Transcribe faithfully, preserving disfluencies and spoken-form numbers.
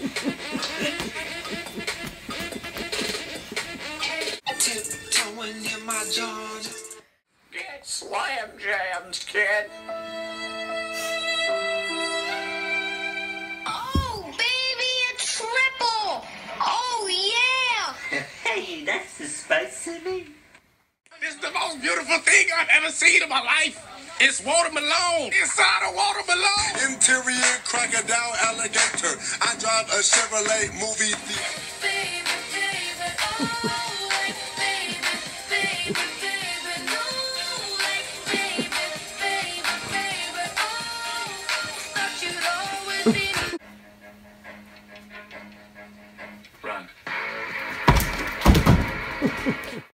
Tiptoeing in my John. Get slam jammed, kid. Oh, baby, a triple! Oh, yeah! Hey, that's the spice of me. This is the most beautiful thing I've ever seen in my life. It's watermelon. Inside a watermelon. Interior crocodile alligator. I drive a Chevrolet movie theater. Baby, baby, oh.